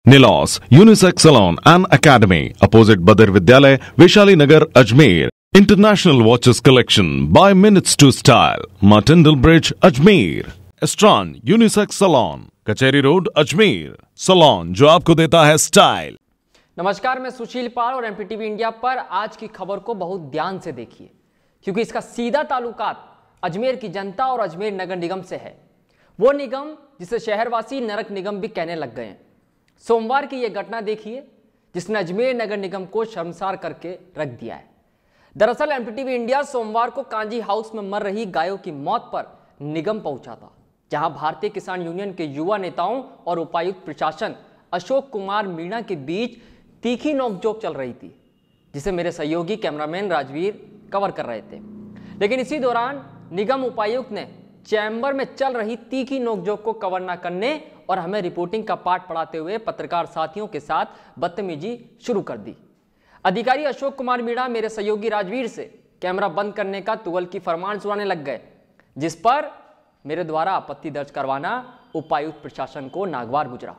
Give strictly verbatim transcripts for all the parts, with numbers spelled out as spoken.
Nilos Unisex Salon and Academy, opposite Badr Vidyalay, Vaishali Nagar, Ajmer. International Watches Collection by Minutes to Style, Martindale Bridge, Ajmer. Estran Unisex Salon, कचहरी road, Ajmer. Salon जो आपको देता है style. नमस्कार, मैं सुशील पाल और MPTV India पर आज की खबर को बहुत ध्यान से देखिए, क्योंकि इसका सीधा ताल्लुकात अजमेर की जनता और अजमेर नगर निगम से है. वो निगम जिसे शहरवासी नरक निगम भी कहने लग गए हैं. सोमवार की यह घटना देखिए जिसने अजमेर नगर निगम को शर्मसार करके रख दिया है. दरअसल एमपीटीवी इंडिया सोमवार को कांजी हाउस में मर रही गायों की मौत पर निगम पहुंचा था, जहां भारतीय किसान यूनियन के युवा नेताओं और उपायुक्त प्रशासन अशोक कुमार मीणा के बीच तीखी नोकझोंक चल रही थी, जिसे मेरे सहयोगी कैमरामैन राजवीर कवर कर रहे थे. लेकिन इसी दौरान निगम उपायुक्त ने चैम्बर में चल रही तीखी नोकझोंक को कवर न करने और हमें रिपोर्टिंग का पाठ पढ़ाते हुए पत्रकार साथियों के साथ बदतमीजी शुरू कर दी. अधिकारी अशोक कुमार मीणा मेरे सहयोगी राजवीर से कैमरा बंद करने का तुगल की फरमान सुनाने लग गए, जिस पर मेरे द्वारा आपत्ति दर्ज करवाना उपायुक्त प्रशासन को नागवार गुजरा.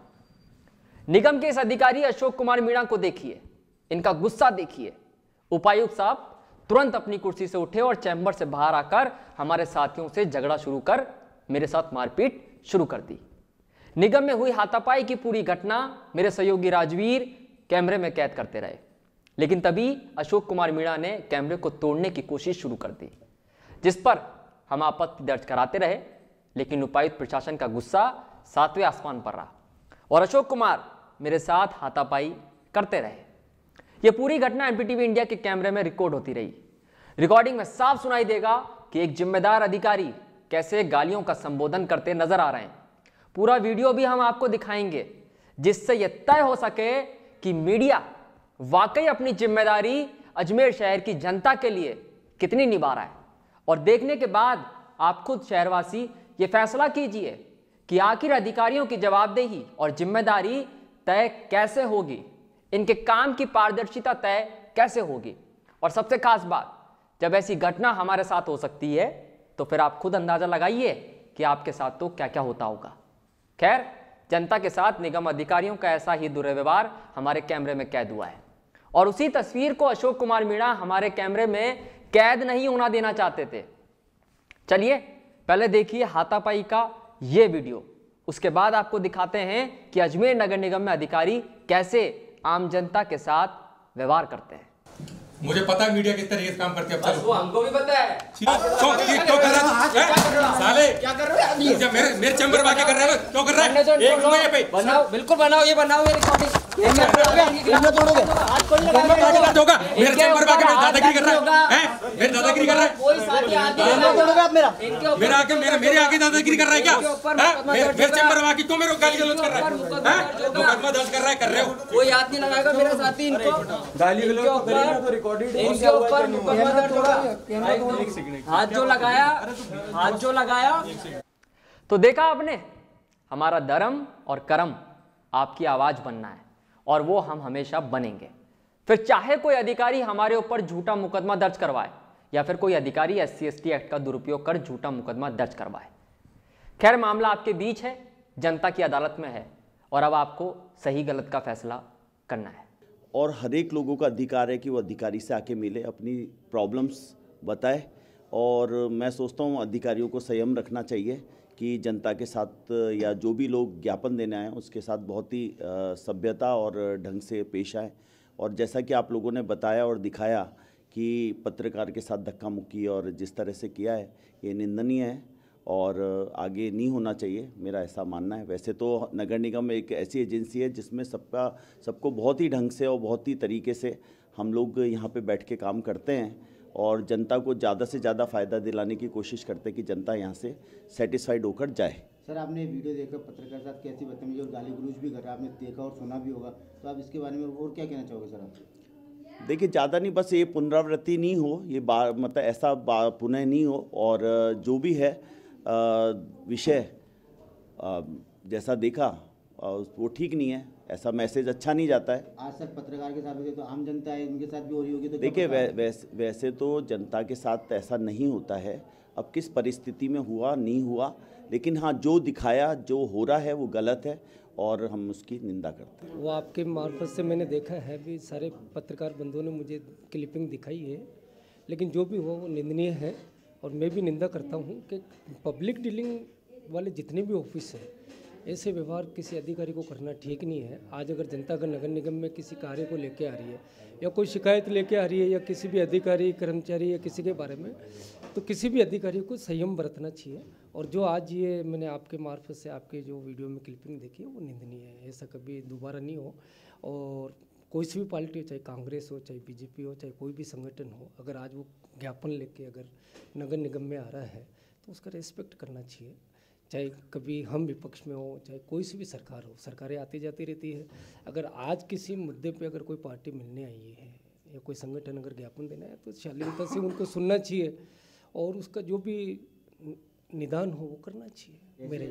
निगम के इस अधिकारी अशोक कुमार मीणा को देखिए, इनका गुस्सा देखिए. उपायुक्त साहब तुरंत अपनी कुर्सी से उठे और चैम्बर से बाहर आकर हमारे साथियों से झगड़ा शुरू कर मेरे साथ मारपीट शुरू कर दी. निगम में हुई हाथापाई की पूरी घटना मेरे सहयोगी राजवीर कैमरे में कैद करते रहे, लेकिन तभी अशोक कुमार मीणा ने कैमरे को तोड़ने की कोशिश शुरू कर दी, जिस पर हम आपत्ति दर्ज कराते रहे. लेकिन उपायुक्त प्रशासन का गुस्सा सातवें आसमान पर रहा और अशोक कुमार मेरे साथ हाथापाई करते रहे. यह पूरी घटना एमपीटीवी इंडिया के कैमरे में रिकॉर्ड होती रही. रिकॉर्डिंग में साफ सुनाई देगा कि एक जिम्मेदार अधिकारी कैसे गालियों का संबोधन करते नजर आ रहे हैं. पूरा वीडियो भी हम आपको दिखाएंगे, जिससे यह तय हो सके कि मीडिया वाकई अपनी जिम्मेदारी अजमेर शहर की जनता के लिए कितनी निभा रहा है. और देखने के बाद आप खुद शहरवासी ये फैसला कीजिए कि आखिर अधिकारियों की जवाबदेही और जिम्मेदारी तय कैसे होगी, इनके काम की पारदर्शिता तय कैसे होगी. और सबसे खास बात, जब ऐसी घटना हमारे साथ हो सकती है तो फिर आप खुद अंदाजा लगाइए कि आपके साथ तो क्या क्या होता होगा. खैर, जनता के साथ निगम अधिकारियों का ऐसा ही दुर्व्यवहार हमारे कैमरे में कैद हुआ है, और उसी तस्वीर को अशोक कुमार मीणा हमारे कैमरे में कैद नहीं होना देना चाहते थे. चलिए पहले देखिए हाथापाई का ये वीडियो, उसके बाद आपको दिखाते हैं कि अजमेर नगर निगम में अधिकारी कैसे आम जनता के साथ व्यवहार करते हैं. मुझे पता है मीडिया किस तरीके से काम करती है. अब वो हमको भी पता है. क्यों क्यों कर रहा है साले? क्या कर रहे हो? मुझे मेरे मेरे चैम्बर में आके कर रहा है. क्यों कर रहा है? एक मिनट ये पे बनाओ, बिल्कुल बनाओ, ये बनाओ, ये रिकॉर्डिंग. मैं तोड़ोगे आज कोई लगा होगा. मेरे चैम्बर में आके मेरे दादागिरी कर रहा है. हैं मेरे दादागिरी कर रहा है. कोई साथी आगे मैं तोड़ोगे आप मेरा मेरा आके मेरे मेरे आगे दादागिरी कर रहा है क्या? मेरे मेरे चैम्बर में आके क्यों मेरे को गाली गलौज कर रहा है? हैं मुकदमा दर्ज कर रहा है, कर रहे हो. कोई हाथ नहीं लगाएगा मेरा साथी. इनको गाली गलौज तो करेगा तो रिकॉर्डेड इनके ऊपर मुकदमा दर्ज होगा. हाथ जो लगाया हाथ जो लगाया तो देखा आपने, हमारा धर्म और कर्म आपकी आवाज बनना है, और वो हम हमेशा बनेंगे. फिर चाहे कोई अधिकारी हमारे ऊपर झूठा मुकदमा दर्ज करवाए या फिर कोई अधिकारी S C S T act का दुरुपयोग कर झूठा मुकदमा दर्ज करवाए. खैर, मामला आपके बीच है, जनता की अदालत में है, और अब आपको सही गलत का फैसला करना है. और हर एक लोगों का अधिकार है कि वो अधिकारी से आके मिले, अपनी प्रॉब्लम्स बताए. और मैं सोचता हूँ अधिकारियों को संयम रखना चाहिए कि जनता के साथ या जो भी लोग ज्ञापन देने आए उसके साथ बहुत ही सभ्यता और ढंग से पेश आए. और जैसा कि आप लोगों ने बताया और दिखाया कि पत्रकार के साथ धक्का मुक्की और जिस तरह से किया है, ये निंदनीय है और आगे नहीं होना चाहिए, मेरा ऐसा मानना है. वैसे तो नगर निगम एक ऐसी एजेंसी है जिसमें सबका सबको बहुत ही ढंग से और बहुत ही तरीके से हम लोग यहाँ पे बैठ के काम करते हैं, और जनता को ज़्यादा से ज़्यादा फ़ायदा दिलाने की कोशिश करते हैं कि जनता यहाँ से सेटिस्फाइड होकर जाए. सर, आपने वीडियो देखकर पत्रकार साथ कैसी बदतमीजी और गाली गलौज भी कर रहा है, आपने देखा और सुना भी होगा, तो आप इसके बारे में और क्या कहना चाहोगे सर आप? देखिए, ज़्यादा नहीं, बस ये पुनरावृत्ति नहीं हो, ये बार मतलब ऐसा पुनः नहीं हो, और जो भी है विषय जैसा देखा वो ठीक नहीं है, ऐसा मैसेज अच्छा नहीं जाता है. आज सर पत्रकार के साथ भी तो आम जनता है, उनके साथ भी हो रही होगी, तो देखिए वै, वैसे वैसे तो जनता के साथ ऐसा नहीं होता है. अब किस परिस्थिति में हुआ नहीं हुआ, लेकिन हाँ, जो दिखाया जो हो रहा है वो गलत है, और हम उसकी निंदा करते हैं। वो आपके मार्फत से मैंने देखा है भी, सारे पत्रकार बंधुओं ने मुझे क्लिपिंग दिखाई है, लेकिन जो भी हो वो निंदनीय है। और मैं भी निंदा करता हूँ कि पब्लिक डीलिंग वाले जितने भी ऑफिस हैं, ऐसे व्यवहार किसी अधिकारी को करना ठीक नहीं है। आज अगर जनता का नगर निगम में किसी कार्य को लेके आ रही है या कोई शिकायत लेके आ रही है या किसी भी अधिकारी कर्मचारी या किसी के बारे में, तो किसी भी अधिकारी को संयम बरतना चाहिए। और जो आज ये मैंने आपके मार्फत से आपके जो वीडियो में क्लिपिंग देखी है वो निंदनीय है। ऐसा कभी दोबारा नहीं हो। और कोई सी भी पार्टी हो, चाहे कांग्रेस हो, चाहे बीजेपी हो, चाहे कोई भी संगठन हो, अगर आज वो ज्ञापन लेके अगर नगर निगम में आ रहा है तो उसका रेस्पेक्ट करना चाहिए। चाहे कभी हम विपक्ष में हो, चाहे कोई सी भी सरकार हो, सरकारें आती जाती रहती है। अगर आज किसी मुद्दे पे अगर कोई पार्टी मिलने आई है या कोई संगठन अगर ज्ञापन देना है तो शालीनता से उनको सुनना चाहिए और उसका जो भी निदान हो वो करना चाहिए। मेरे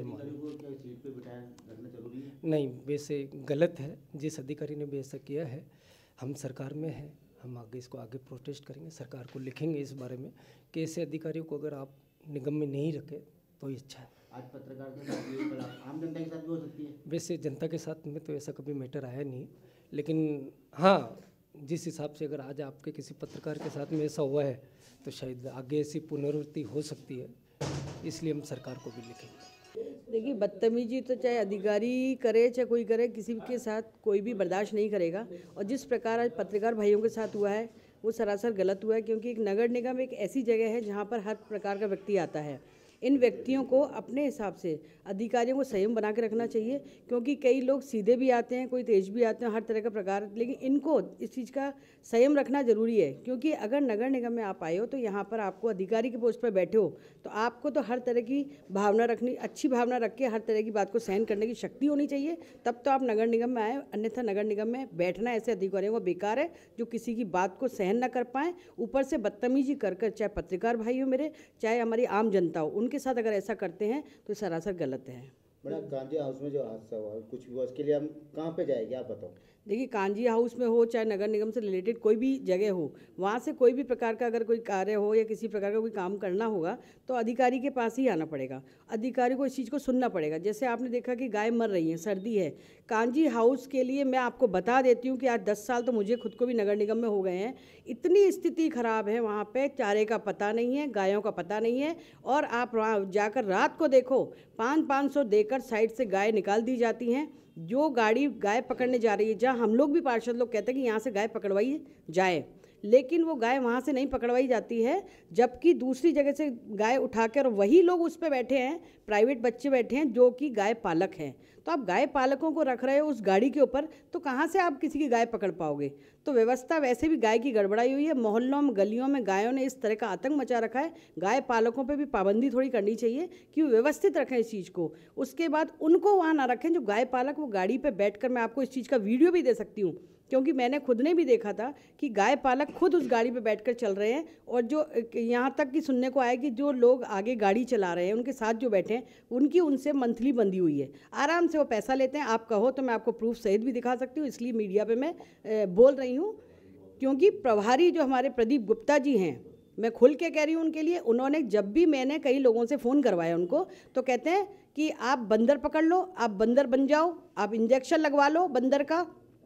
नहीं, वैसे गलत है। जिस अधिकारी ने भी ऐसा किया है, हम सरकार में हैं, हम आगे इसको आगे प्रोटेस्ट करेंगे, सरकार को लिखेंगे इस बारे में कि ऐसे अधिकारियों को अगर आप निगम में नहीं रखें तो ही अच्छा है। आज पत्रकार के साथ भी, कल आम जनता के साथ भी हो सकती है। वैसे जनता के साथ में तो ऐसा कभी मैटर आया नहीं, लेकिन हाँ, जिस हिसाब से अगर आज आपके किसी पत्रकार के साथ में ऐसा हुआ है तो शायद आगे ऐसी पुनरावृत्ति हो सकती है, इसलिए हम सरकार को भी लिखेंगे। देखिए, बदतमीजी तो चाहे अधिकारी करे चाहे कोई करे, किसी के साथ कोई भी बर्दाश्त नहीं करेगा। और जिस प्रकार आज पत्रकार भाइयों के साथ हुआ है वो सरासर गलत हुआ है, क्योंकि एक नगर निगम एक ऐसी जगह है जहाँ पर हर प्रकार का व्यक्ति आता है। इन व्यक्तियों को अपने हिसाब से अधिकारियों को संयम बना के रखना चाहिए, क्योंकि कई लोग सीधे भी आते हैं, कोई तेज भी आते हैं, हर तरह का प्रकार। लेकिन इनको इस चीज़ का संयम रखना जरूरी है, क्योंकि अगर नगर निगम में आप आए हो तो यहाँ पर आपको अधिकारी के पोस्ट पर बैठे हो तो आपको तो हर तरह की भावना रखनी, अच्छी भावना रख के हर तरह की बात को सहन करने की शक्ति होनी चाहिए, तब तो आप नगर निगम में आए। अन्यथा नगर निगम में बैठना ऐसे अधिकारियों को बेकार है जो किसी की बात को सहन न कर पाएँ, ऊपर से बदतमीजी कर कर, चाहे पत्रकार भाई हो मेरे, चाहे हमारी आम जनता हो, उनके साथ अगर ऐसा करते हैं तो सरासर गलत है। बड़ा कांजी हाउस में जो हादसा हुआ, कुछ हुआ, उसके लिए हम कहाँ पे जाएंगे आप बताओ। देखिए, कांजी हाउस में हो चाहे नगर निगम से रिलेटेड कोई भी जगह हो, वहाँ से कोई भी प्रकार का अगर कोई कार्य हो या किसी प्रकार का कोई काम करना होगा तो अधिकारी के पास ही आना पड़ेगा। अधिकारी को इस चीज़ को सुनना पड़ेगा। जैसे आपने देखा कि गाय मर रही है, सर्दी है, कांजी हाउस के लिए मैं आपको बता देती हूँ कि आज दस साल तो मुझे खुद को भी नगर निगम में हो गए हैं। इतनी स्थिति खराब है वहाँ पे, चारे का पता नहीं है, गायों का पता नहीं है। और आप वहाँ जाकर रात को देखो, पाँच पाँच सौ देकर साइड से गाय निकाल दी जाती हैं। जो गाड़ी गाय पकड़ने जा रही है, जहाँ हम लोग भी पार्षद लोग कहते हैं कि यहाँ से गाय पकड़वाई जाए, लेकिन वो गाय वहाँ से नहीं पकड़वाई जाती है, जबकि दूसरी जगह से गाय उठाकर वही लोग उस पर बैठे हैं, प्राइवेट बच्चे बैठे हैं जो कि गाय पालक हैं। तो आप गाय पालकों को रख रहे हो उस गाड़ी के ऊपर, तो कहाँ से आप किसी की गाय पकड़ पाओगे। तो व्यवस्था वैसे भी गाय की गड़बड़ाई हुई है। मोहल्लों में, गलियों में गायों ने इस तरह का आतंक मचा रखा है। गाय पालकों पे भी पाबंदी थोड़ी करनी चाहिए कि वो व्यवस्थित रखें इस चीज़ को। उसके बाद उनको वहाँ ना रखें जो गाय पालक वो गाड़ी पर बैठ कर, मैं आपको इस चीज़ का वीडियो भी दे सकती हूँ, क्योंकि मैंने खुद ने भी देखा था कि गाय पालक खुद उस गाड़ी पे बैठकर चल रहे हैं। और जो यहाँ तक कि सुनने को आया कि जो लोग आगे गाड़ी चला रहे हैं उनके साथ जो बैठे हैं उनकी उनसे मंथली बंदी हुई है, आराम से वो पैसा लेते हैं। आप कहो तो मैं आपको प्रूफ सहित भी दिखा सकती हूँ, इसलिए मीडिया पे मैं बोल रही हूँ। क्योंकि प्रभारी जो हमारे प्रदीप गुप्ता जी हैं, मैं खुल के कह रही हूँ उनके लिए, उन्होंने जब भी मैंने कई लोगों से फ़ोन करवाया उनको, तो कहते हैं कि आप बंदर पकड़ लो, आप बंदर बन जाओ, आप इंजेक्शन लगवा लो बंदर का।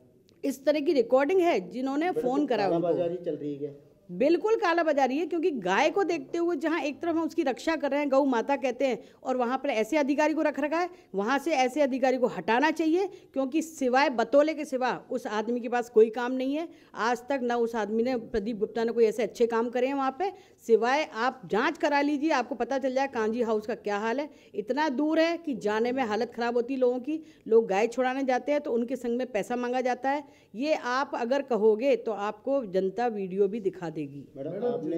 इस तरह की रिकॉर्डिंग है जिन्होंने फोन करा। कालाबाजारी चल रही है, बिल्कुल कालाबाजारी है, क्योंकि गाय को देखते हुए जहां एक तरफ हम उसकी रक्षा कर रहे हैं, गौ माता कहते हैं, और वहां पर ऐसे अधिकारी को रख रखा है। वहां से ऐसे अधिकारी को हटाना चाहिए, क्योंकि सिवाय बतौले के सिवा उस आदमी के पास कोई काम नहीं है। आज तक ना उस आदमी ने, प्रदीप गुप्ता ने, कोई ऐसे अच्छे काम करे हैं वहाँ पे। सिवाय आप जांच करा लीजिए, आपको पता चल जाए कांजी हाउस का क्या हाल है। इतना दूर है कि जाने में हालत ख़राब होती है लोगों की। लोग गाय छुड़ाने जाते हैं तो उनके संग में पैसा मांगा जाता है। ये आप अगर कहोगे तो आपको जनता वीडियो भी दिखा देगी। मैडम, आपने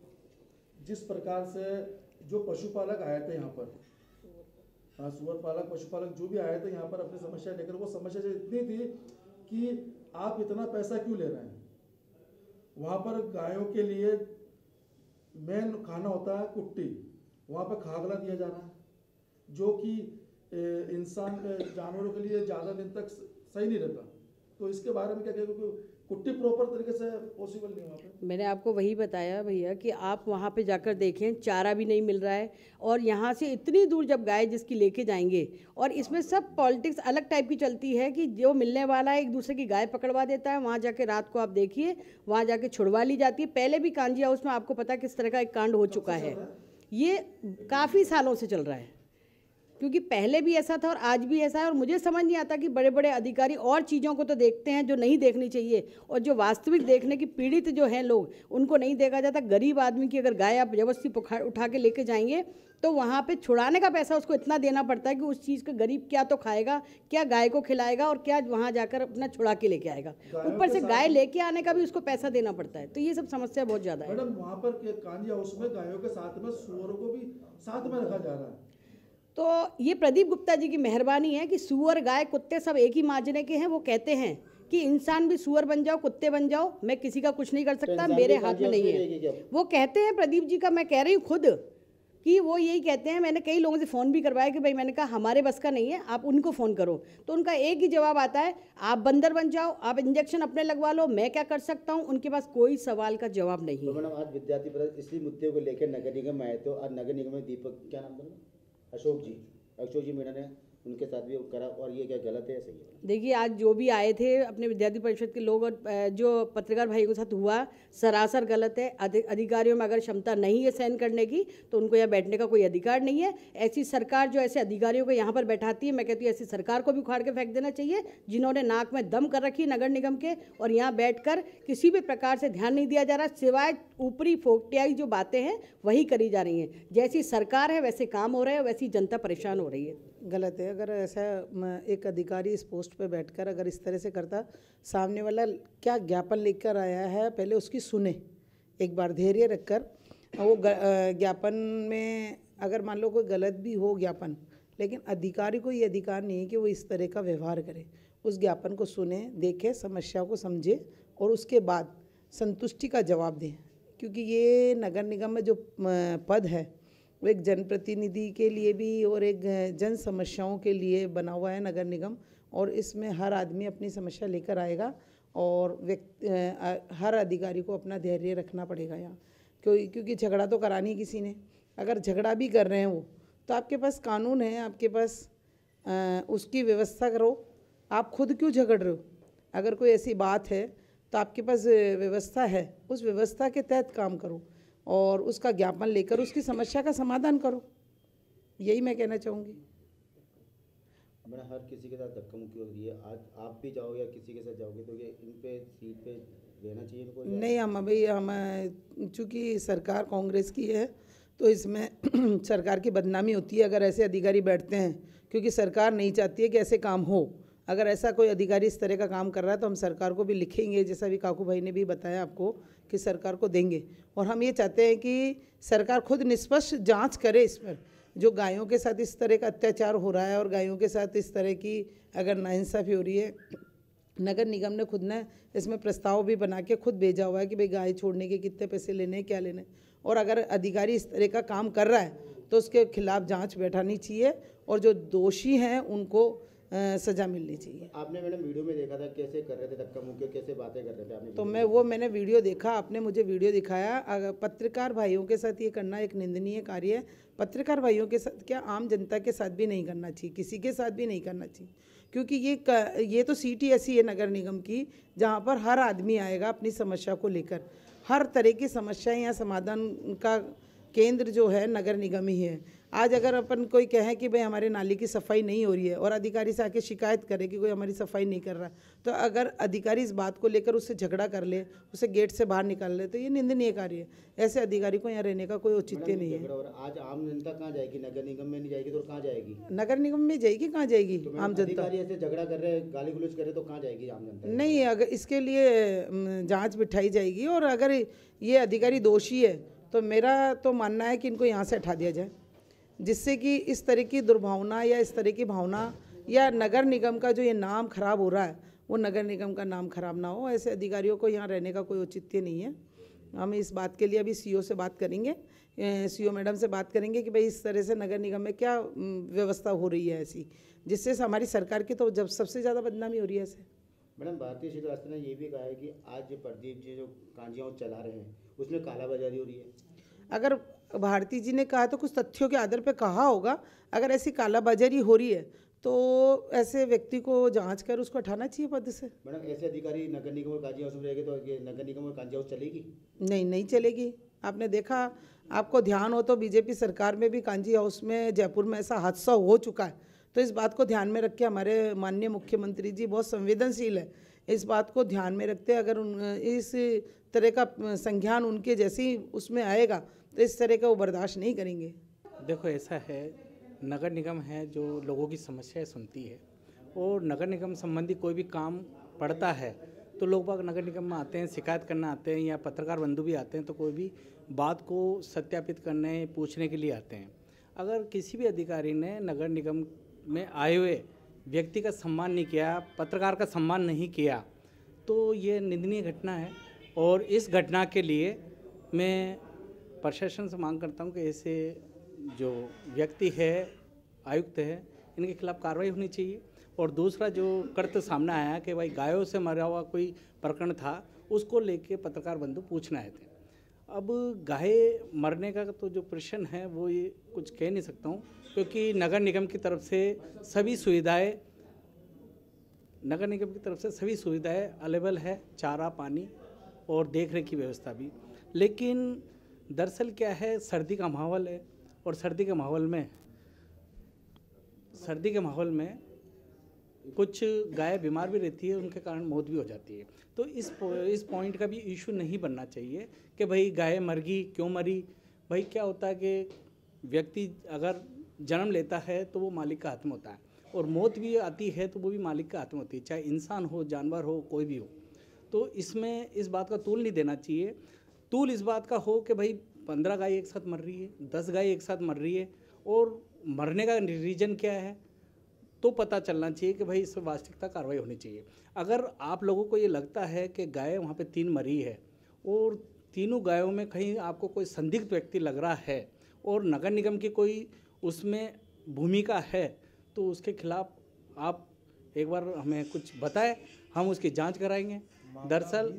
जिस प्रकार से जो पशुपालक आए थे यहाँ पर, हाँ, सुअर पालक, पशुपालक जो भी आए थे यहाँ पर अपनी समस्या लेकर, वो समस्या इतनी थी कि आप इतना पैसा क्यों ले रहे हैं। वहाँ पर गायों के लिए मेन खाना होता है कुट्टी, वहाँ पर खागला दिया जा रहा है, जो कि इंसान जानवरों के लिए ज़्यादा दिन तक सही नहीं रहता। तो इसके बारे में क्या कहेंगे? कुट्टी प्रॉपर तरीके से पॉसिबल नहीं वहाँ पे। मैंने आपको वही बताया भैया कि आप वहाँ पे जाकर देखें, चारा भी नहीं मिल रहा है, और यहाँ से इतनी दूर जब गाय जिसकी लेके जाएंगे, और इसमें सब पॉलिटिक्स अलग टाइप की चलती है कि जो मिलने वाला है एक दूसरे की गाय पकड़वा देता है। वहाँ जाके रात को आप देखिए, वहाँ जाके छुड़वा ली जाती है। पहले भी कांजी हाउस में आपको पता है किस तरह का एक कांड हो चुका है, ये काफ़ी सालों से चल रहा है, क्योंकि पहले भी ऐसा था और आज भी ऐसा है। और मुझे समझ नहीं आता कि बड़े बड़े अधिकारी और चीज़ों को तो देखते हैं जो नहीं देखनी चाहिए, और जो वास्तविक देखने की पीड़ित जो हैं लोग, उनको नहीं देखा जाता। गरीब आदमी की अगर गाय आप जबरदस्ती उठा के लेके जाएंगे तो वहाँ पे छुड़ाने का पैसा उसको इतना देना पड़ता है कि उस चीज़ का गरीब क्या तो खाएगा, क्या गाय को खिलाएगा, और क्या वहाँ जाकर अपना छुड़ा के लेके आएगा। ऊपर से गाय लेके आने का भी उसको पैसा देना पड़ता है। तो ये सब समस्या बहुत ज़्यादा है। मैडम, वहाँ पर कांजी हाउस में गायों के साथ में सुअरों को भी साथ में रखा जा रहा है। तो ये प्रदीप गुप्ता जी की मेहरबानी है कि सुअर गाय कुत्ते सब एक ही मांझने के हैं। वो कहते हैं कि इंसान भी सुअर बन जाओ, कुत्ते बन जाओ, मैं किसी का कुछ नहीं कर सकता, मेरे हाथ में नहीं है। वो कहते हैं प्रदीप जी का, मैं कह रही हूँ खुद कि वो यही कहते हैं। मैंने कई लोगों से फ़ोन भी करवाया कि भाई, मैंने कहा हमारे बस का नहीं है, आप उनको फ़ोन करो। तो उनका एक ही जवाब आता है, आप बंदर बन जाओ, आप इंजेक्शन अपने लगवा लो, मैं क्या कर सकता हूँ। उनके पास कोई सवाल का जवाब नहीं है। तो मैडम, आज विद्यार्थी परिषद इसी मुद्दे को लेकर नगर निगम आए, तो आज नगर निगम में दीपक, क्या नाम था, अशोक जी अशोक जी मीणा ने उनके साथ भी करा, और ये क्या गलत है या सही है? देखिए, आज जो भी आए थे अपने विद्यार्थी परिषद के लोग और जो पत्रकार भाइयों के साथ हुआ, सरासर गलत है। अधिकारियों में अगर क्षमता नहीं है सहन करने की, तो उनको यहाँ बैठने का कोई अधिकार नहीं है। ऐसी सरकार जो ऐसे अधिकारियों को यहाँ पर बैठाती है, मैं कहती हूँ ऐसी सरकार को भी उखाड़ के फेंक देना चाहिए, जिन्होंने नाक में दम कर रखी नगर निगम के, और यहाँ बैठकर किसी भी प्रकार से ध्यान नहीं दिया जा रहा, सिवाय ऊपरी फोकटियाई जो बातें हैं वही करी जा रही हैं। जैसी सरकार है वैसे काम हो रहे हैं, वैसी जनता परेशान हो रही है। गलत है। अगर ऐसा एक अधिकारी इस पोस्ट पे बैठकर अगर इस तरह से करता, सामने वाला क्या ज्ञापन लेकर आया है पहले उसकी सुने, एक बार धैर्य रखकर। वो ज्ञापन में अगर मान लो कोई गलत भी हो ज्ञापन, लेकिन अधिकारी को ये अधिकार नहीं है कि वो इस तरह का व्यवहार करे। उस ज्ञापन को सुने, देखे, समस्या को समझे, और उसके बाद संतुष्टि का जवाब दें। क्योंकि ये नगर निगम में जो पद है वो एक जनप्रतिनिधि के लिए भी और एक जन समस्याओं के लिए बना हुआ है नगर निगम, और इसमें हर आदमी अपनी समस्या लेकर आएगा, और व्यक्ति हर अधिकारी को अपना धैर्य रखना पड़ेगा यहाँ। क्यों क्योंकि झगड़ा तो करा नहीं किसी ने। अगर झगड़ा भी कर रहे हैं वो, तो आपके पास कानून है, आपके पास आ, उसकी व्यवस्था करो। आप खुद क्यों झगड़ रहे हो? अगर कोई ऐसी बात है तो आपके पास व्यवस्था है, उस व्यवस्था के तहत काम करो, और उसका ज्ञापन लेकर उसकी समस्या का समाधान करो। यही मैं कहना चाहूँगी। मैंने हर किसी के साथ धक्का मुक्की हो रही है, आज आप भी जाओगे या किसी के साथ जाओगे, तो ये इन पे सीट पे रहना चाहिए इनको? नहीं, हम अभी हम चूँकि सरकार कांग्रेस की है, तो इसमें सरकार की बदनामी होती है अगर ऐसे अधिकारी बैठते हैं, क्योंकि सरकार नहीं चाहती है कि ऐसे काम हो। अगर ऐसा कोई अधिकारी इस तरह का काम कर रहा है तो हम सरकार को भी लिखेंगे, जैसा भी काकू भाई ने भी बताया आपको कि सरकार को देंगे। और हम ये चाहते हैं कि सरकार खुद निष्पक्ष जांच करे इस पर, जो गायों के साथ इस तरह का अत्याचार हो रहा है और गायों के साथ इस तरह की अगर नाइंसाफ़ी हो रही है। नगर निगम ने खुद ने इसमें प्रस्ताव भी बना के खुद भेजा हुआ है कि भाई गाय छोड़ने के कितने पैसे लेने, क्या लेने, और अगर अधिकारी इस तरह का काम कर रहा है तो उसके खिलाफ जांच बैठानी चाहिए, और जो दोषी हैं उनको आ, सजा मिलनी चाहिए। आपने मैडम वीडियो में देखा था कैसे कर रहे थे धक्का मुक्की, कैसे बातें कर रहे थे आपने? तो मैं वो मैंने वीडियो देखा, आपने मुझे वीडियो दिखाया। अगर पत्रकार भाइयों के साथ ये करना एक निंदनीय कार्य है। पत्रकार भाइयों के साथ क्या, आम जनता के साथ भी नहीं करना चाहिए, किसी के साथ भी नहीं करना चाहिए। क्योंकि ये ये तो सीट ही ऐसी है नगर निगम की, जहाँ पर हर आदमी आएगा अपनी समस्या को लेकर। हर तरह की समस्याएं या समाधान का केंद्र जो है नगर निगम ही है। आज अगर अपन कोई कहे कि भाई हमारे नाली की सफाई नहीं हो रही है, और अधिकारी से आके शिकायत करे कि कोई हमारी सफाई नहीं कर रहा, तो अगर अधिकारी इस बात को लेकर उससे झगड़ा कर ले, उसे गेट से बाहर निकाल ले, तो ये निंदनीय कार्य है। ऐसे अधिकारी को यहाँ रहने का कोई औचित्य नहीं है। आज आम जनता कहाँ जाएगी? नगर निगम में नहीं जाएगी तो कहाँ जाएगी? नगर निगम में जाएगी, कहाँ जाएगी तो आम जनता? ऐसे झगड़ा कर रहे हैं, गाली गलौज कर रहे, तो कहाँ जाएगी आम जनता? नहीं, अगर इसके लिए जाँच बिठाई जाएगी, और अगर ये अधिकारी दोषी है तो मेरा तो मानना है कि इनको यहाँ से हटा दिया जाए, जिससे कि इस तरह की दुर्भावना या इस तरह की भावना या नगर निगम का जो ये नाम खराब हो रहा है, वो नगर निगम का नाम खराब ना हो। ऐसे अधिकारियों को यहाँ रहने का कोई औचित्य नहीं है। हम इस बात के लिए अभी सीओ से बात करेंगे, सीओ मैडम से बात करेंगे कि भाई इस तरह से नगर निगम में क्या व्यवस्था हो रही है ऐसी, जिससे हमारी सरकार की तो जब सबसे ज़्यादा बदनामी हो रही है ऐसे। मैडम, भारतीय क्षेत्र रास्ते ने ये भी कहा है कि आज जो प्रदीप जी जो कांजिया चला रहे हैं उसमें कालाबाजारी हो रही है। अगर भारती जी ने कहा तो कुछ तथ्यों के आधार पर कहा होगा। अगर ऐसी कालाबाजारी हो रही है तो ऐसे व्यक्ति को जांच कर उसको हटाना चाहिए पद से। मैडम, ऐसे अधिकारी नगर निगम और कांजी हाउस में रहेंगे तो ये नगर निगम और कांजी हाउस चलेगी? नहीं, नहीं चलेगी। आपने देखा, आपको ध्यान हो तो बीजेपी सरकार में भी कांजी हाउस में जयपुर में ऐसा हादसा हो चुका है। तो इस बात को ध्यान में रख के हमारे माननीय मुख्यमंत्री जी बहुत संवेदनशील है। इस बात को ध्यान में रखते अगर उन इस तरह का संज्ञान उनके जैसी उसमें आएगा तो इस तरह का वो बर्दाश्त नहीं करेंगे। देखो, ऐसा है, नगर निगम है जो लोगों की समस्याएं सुनती है, और नगर निगम संबंधी कोई भी काम पड़ता है तो लोग बाग नगर निगम में आते हैं, शिकायत करना आते हैं, या पत्रकार बंधु भी आते हैं तो कोई भी बात को सत्यापित करने पूछने के लिए आते हैं। अगर किसी भी अधिकारी ने नगर निगम में आए हुए व्यक्ति का सम्मान नहीं किया, पत्रकार का सम्मान नहीं किया, तो ये निंदनीय घटना है। और इस घटना के लिए मैं प्रशासन से मांग करता हूँ कि ऐसे जो व्यक्ति है, आयुक्त है, इनके खिलाफ कार्रवाई होनी चाहिए। और दूसरा जो कृत्य सामने आया कि भाई गायों से मरा हुआ कोई प्रकरण था, उसको लेके पत्रकार बंधु पूछने आए थे। अब गाय मरने का तो जो प्रश्न है वो ये कुछ कह नहीं सकता हूँ, क्योंकि नगर निगम की तरफ से सभी सुविधाएं नगर निगम की तरफ से सभी सुविधाएं अवेलेबल है, चारा, पानी और देख रेख की व्यवस्था भी। लेकिन दरअसल क्या है, सर्दी का माहौल है, और सर्दी के माहौल में सर्दी के माहौल में कुछ गाय बीमार भी रहती है, उनके कारण मौत भी हो जाती है। तो इस इस पॉइंट का भी इशू नहीं बनना चाहिए कि भाई गाय मर गई, क्यों मरी। भाई क्या होता है कि व्यक्ति अगर जन्म लेता है तो वो मालिक का हाथ में होता है, और मौत भी आती है तो वो भी मालिक का हाथ में होती है, चाहे इंसान हो, जानवर हो, कोई भी हो। तो इसमें इस बात का तूल नहीं देना चाहिए। तूल इस बात का हो कि भाई पंद्रह गाय एक साथ मर रही है, दस गाय एक साथ मर रही है, और मरने का रीज़न क्या है तो पता चलना चाहिए कि भाई इस पर वास्तविकता कार्रवाई होनी चाहिए। अगर आप लोगों को ये लगता है कि गाय वहाँ पे तीन मरी है और तीनों गायों में कहीं आपको कोई संदिग्ध व्यक्ति लग रहा है और नगर निगम की कोई उसमें भूमिका है, तो उसके खिलाफ आप एक बार हमें कुछ बताएं, हम उसकी जांच कराएंगे। दरअसल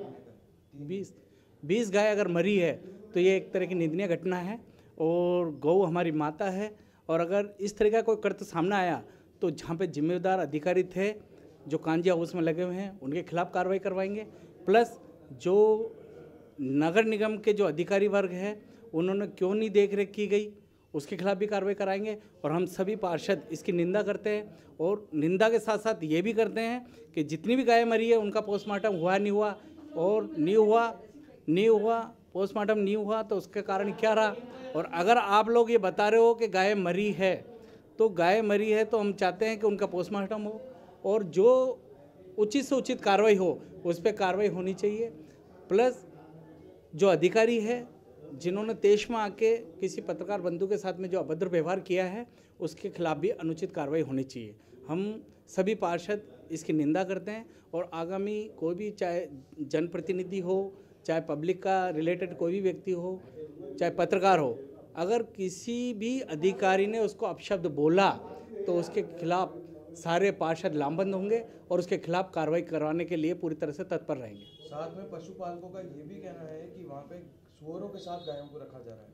बीस बीस गाय अगर मरी है तो ये एक तरह की निंदनीय घटना है, और गौ हमारी माता है। और अगर इस तरह का कोई कृत्य सामने आया तो जहाँ पे जिम्मेदार अधिकारी थे जो कांजिया हाउस में लगे हुए हैं, उनके खिलाफ कार्रवाई करवाएंगे। प्लस जो नगर निगम के जो अधिकारी वर्ग है, उन्होंने क्यों नहीं देख रेख की गई, उसके खिलाफ भी कार्रवाई कराएंगे। और हम सभी पार्षद इसकी निंदा करते हैं, और निंदा के साथ साथ ये भी करते हैं कि जितनी भी गाय मरी है उनका पोस्टमार्टम हुआ नहीं हुआ, और नहीं हुआ नहीं हुआ पोस्टमार्टम नहीं हुआ तो उसके कारण क्या रहा। और अगर आप लोग ये बता रहे हो कि गाय मरी है, तो गाय मरी है तो हम चाहते हैं कि उनका पोस्टमार्टम हो, और जो उचित से उचित कार्रवाई हो उस पर कार्रवाई होनी चाहिए। प्लस जो अधिकारी है जिन्होंने तेज में आके किसी पत्रकार बंधु के साथ में जो अभद्र व्यवहार किया है, उसके खिलाफ भी अनुचित कार्रवाई होनी चाहिए। हम सभी पार्षद इसकी निंदा करते हैं, और आगामी कोई भी, चाहे जनप्रतिनिधि हो, चाहे पब्लिक का रिलेटेड कोई भी व्यक्ति हो, चाहे पत्रकार हो, अगर किसी भी अधिकारी ने उसको अपशब्द बोला तो उसके खिलाफ सारे पार्षद लामबंद होंगे और उसके खिलाफ कार्रवाई करवाने के लिए पूरी तरह से तत्पर रहेंगे। साथ में पशुपालकों का ये भी कहना है कि वहाँ पे सुअरों के साथ गायों को रखा जा रहा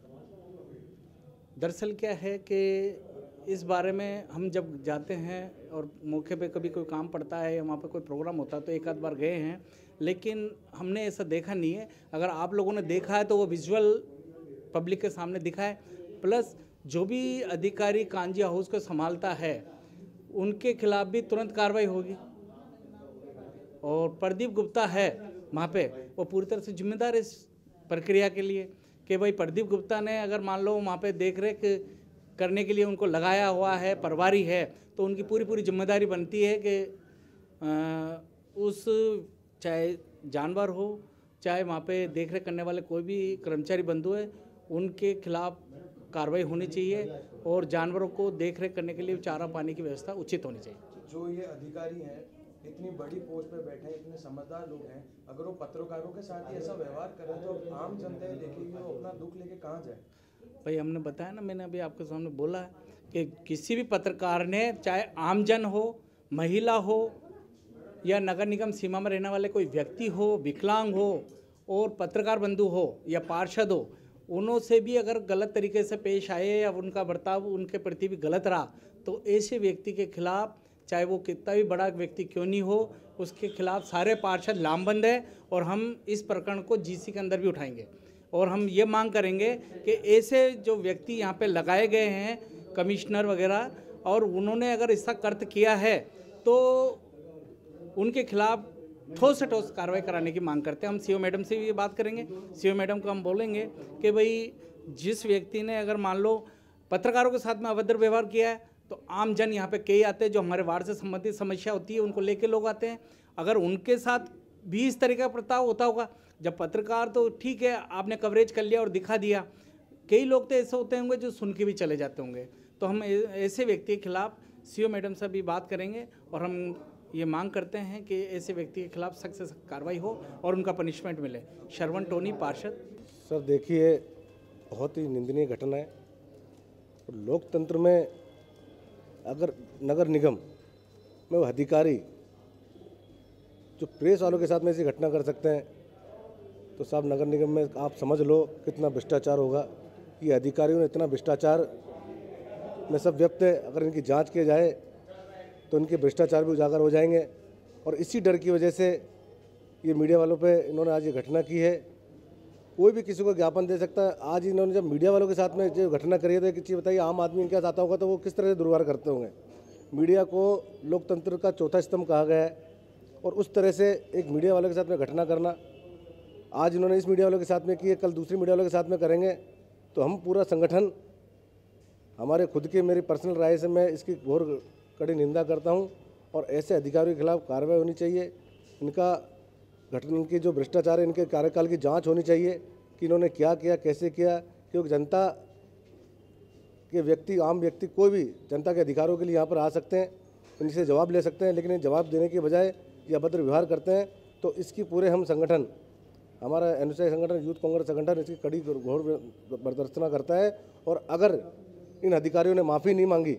है। दरअसल क्या है कि इस बारे में हम जब जाते हैं और मौके पे कभी कोई काम पड़ता है या वहाँ पे कोई प्रोग्राम होता है तो एक आध बार गए हैं, लेकिन हमने ऐसा देखा नहीं है। अगर आप लोगों ने देखा है तो वो विजुअल पब्लिक के सामने दिखाए। प्लस जो भी अधिकारी कांजिया हाउस को संभालता है उनके खिलाफ भी तुरंत कार्रवाई होगी। और प्रदीप गुप्ता है वहाँ पे, वो पूरी तरह से जिम्मेदार है इस प्रक्रिया के लिए कि भाई प्रदीप गुप्ता ने अगर मान लो वहाँ पे देख रेख करने के लिए उनको लगाया हुआ है, परवारी है, तो उनकी पूरी पूरी जिम्मेदारी बनती है कि उस चाहे जानवर हो, चाहे वहाँ पे देख रेख करने वाले कोई भी कर्मचारी बंधु है, उनके खिलाफ कार्रवाई होनी चाहिए, और जानवरों को देख रेख करने के लिए चारा पानी की व्यवस्था उचित होनी चाहिए। जो ये अधिकारी हैं, इतनी बड़ी पोस्ट पे बैठे हैं, इतने समझदार लोग हैं, अगर वो पत्रकारों के साथ ही ऐसा व्यवहार करें तो आम जनता देखेगी, वो अपना दुख लेके कहाँ जाए। भाई हमने बताया ना, मैंने अभी आपके सामने बोला है कि किसी भी पत्रकार ने, चाहे आमजन हो, महिला हो, या नगर निगम सीमा में रहने वाले कोई व्यक्ति हो, विकलांग हो और पत्रकार बंधु हो या पार्षद हो, उन्हों से भी अगर गलत तरीके से पेश आए या उनका बर्ताव उनके प्रति भी गलत रहा तो ऐसे व्यक्ति के खिलाफ, चाहे वो कितना भी बड़ा व्यक्ति क्यों नहीं हो, उसके खिलाफ सारे पार्षद लामबंद है और हम इस प्रकरण को जीसी के अंदर भी उठाएंगे। और हम ये मांग करेंगे कि ऐसे जो व्यक्ति यहाँ पे लगाए गए हैं कमिश्नर वगैरह, और उन्होंने अगर इसका कर्त किया है तो उनके खिलाफ ठोस से ठोस कार्रवाई कराने की मांग करते हैं। हम सीओ मैडम से भी ये बात करेंगे। सीओ मैडम को हम बोलेंगे कि भाई जिस व्यक्ति ने अगर मान लो पत्रकारों के साथ में अभद्र व्यवहार किया है तो आम जन यहाँ पे कई आते हैं जो हमारे वार्ड से संबंधित समस्या होती है उनको लेके लोग आते हैं। अगर उनके साथ भी इस तरह का बर्ताव होता होगा, जब पत्रकार तो ठीक है आपने कवरेज कर लिया और दिखा दिया, कई लोग तो ऐसे होते होंगे जो सुन के भी चले जाते होंगे। तो हम ऐसे व्यक्ति के खिलाफ सीओ मैडम से भी बात करेंगे और हम ये मांग करते हैं कि ऐसे व्यक्ति के खिलाफ सख्त से सख्त कार्रवाई हो और उनका पनिशमेंट मिले। श्रवण टोनी, पार्षद। सर देखिए, बहुत ही निंदनीय घटना है। लोकतंत्र में अगर नगर निगम में वो अधिकारी जो प्रेस वालों के साथ में ऐसी घटना कर सकते हैं तो साहब नगर निगम में आप समझ लो कितना भ्रष्टाचार होगा। ये अधिकारियों ने इतना भ्रष्टाचार में सब व्यक्त है, अगर इनकी जांच की जाए तो इनके भ्रष्टाचार भी उजागर हो जाएंगे। और इसी डर की वजह से ये मीडिया वालों पे इन्होंने आज ये घटना की है। कोई भी किसी को ज्ञापन दे सकता है। आज इन्होंने जब मीडिया वालों के साथ में जो घटना करी है तो एक चीज़ बताइए, आम आदमी इनके साथ आता होगा तो वो किस तरह से दुर्व्यवहार करते होंगे। मीडिया को लोकतंत्र का चौथा स्तंभ कहा गया है और उस तरह से एक मीडिया वालों के साथ में घटना करना, आज इन्होंने इस मीडिया वालों के साथ में की है, कल दूसरी मीडिया वालों के साथ में करेंगे। तो हम पूरा संगठन, हमारे खुद के मेरी पर्सनल राय से मैं इसकी घोर कड़ी निंदा करता हूं और ऐसे अधिकारियों के खिलाफ कार्रवाई होनी चाहिए। इनका घटना, इनके जो भ्रष्टाचार है, इनके कार्यकाल की जांच होनी चाहिए कि इन्होंने क्या किया, कैसे किया। क्योंकि जनता के व्यक्ति, आम व्यक्ति, कोई भी जनता के अधिकारों के लिए यहाँ पर आ सकते हैं, इनसे जवाब ले सकते हैं, लेकिन जवाब देने के बजाय ये अभद्र व्यवहार करते हैं। तो इसकी पूरे हम संगठन, हमारा एनएसआई संगठन, यूथ कांग्रेस संगठन इसकी कड़ी घोर बर्दाश्त करता है। और अगर इन अधिकारियों ने माफ़ी नहीं मांगी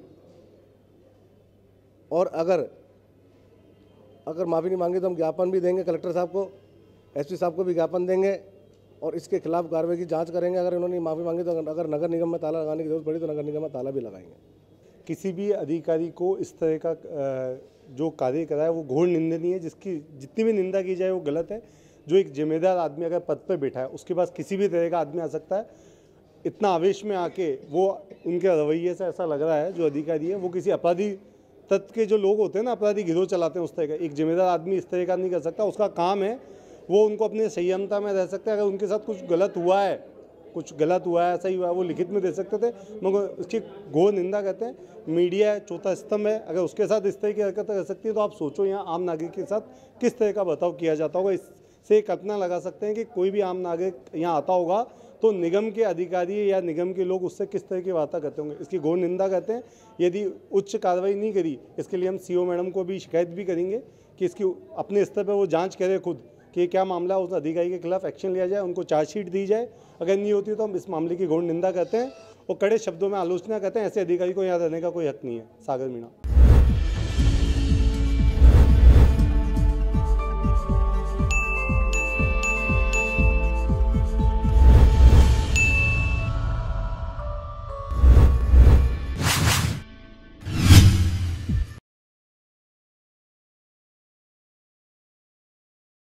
और अगर अगर माफ़ी नहीं मांगी तो हम ज्ञापन भी देंगे कलेक्टर साहब को, एसपी साहब को भी ज्ञापन देंगे और इसके खिलाफ कार्रवाई की जांच करेंगे। अगर इन्होंने माफ़ी मांगी तो अगर नगर निगम में ताला लगाने की जरूरत पड़ी तो नगर निगम में ताला भी लगाएंगे। किसी भी अधिकारी को इस तरह का जो कार्य करा है वो घोर निंदनीय है। जिसकी जितनी भी निंदा की जाए वो गलत है। जो एक जिम्मेदार आदमी अगर पद पर बैठा है उसके पास किसी भी तरह का आदमी आ सकता है। इतना आवेश में आके वो, उनके रवैये से ऐसा लग रहा है जो अधिकारी है वो किसी अपराधी तत्व के जो लोग होते हैं ना, अपराधी गिरोह चलाते हैं, उस तरह का। एक जिम्मेदार आदमी इस तरह का नहीं कर सकता। उसका काम है वो उनको अपने संयमता में रह सकते हैं। अगर उनके साथ कुछ गलत हुआ है, कुछ गलत हुआ है, सही हुआ है, वो लिखित में दे सकते थे, मगर उसकी घोर निंदा करते हैं। मीडिया चौथा स्तंभ है, अगर उसके साथ इस तरह की हरकतें कर सकती है तो आप सोचो यहाँ आम नागरिक के साथ किस तरह का बर्ताव किया जाता होगा। इससे कल्पना लगा सकते हैं कि कोई भी आम नागरिक यहाँ आता होगा तो निगम के अधिकारी या निगम के लोग उससे किस तरह की वार्ता करते होंगे। इसकी घोर निंदा करते हैं। यदि उच्च कार्रवाई नहीं करी, इसके लिए हम सीओ मैडम को भी शिकायत भी करेंगे कि इसकी अपने स्तर पर वो जांच करें खुद कि क्या मामला है, उस अधिकारी के खिलाफ एक्शन लिया जाए, उनको चार्जशीट दी जाए। अगर नहीं होती तो हम इस मामले की घोर निंदा करते हैं और कड़े शब्दों में आलोचना करते हैं। ऐसे अधिकारी को यहाँ रहने का कोई हक नहीं है। सागर मीणा।